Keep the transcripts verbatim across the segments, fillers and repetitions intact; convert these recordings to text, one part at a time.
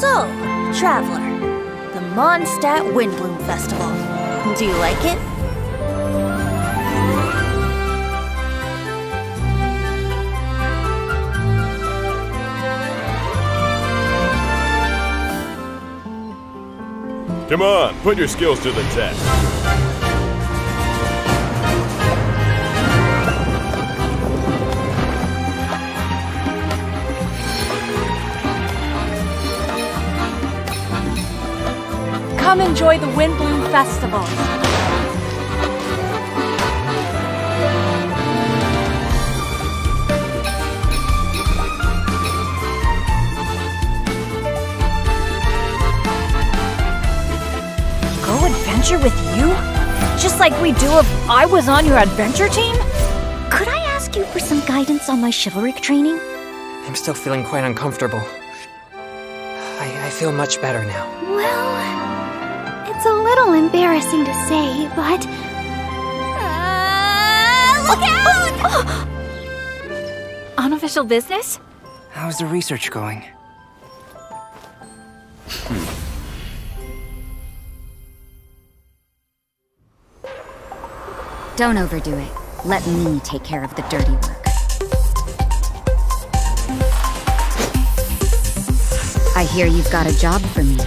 So, Traveler, the Mondstadt Windbloom Festival. Do you like it? Come on, put your skills to the test. Come enjoy the Windbloom Festival. Go adventure with you? Just like we do if I was on your adventure team? Could I ask you for some guidance on my chivalric training? I'm still feeling quite uncomfortable. I, I feel much better now. Well, it's a little embarrassing to say, but... Uh, look out! Unofficial business? How's the research going? Hmm. Don't overdo it. Let me take care of the dirty work. I hear you've got a job for me.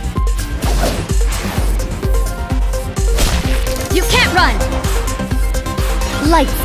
You can't run! Lights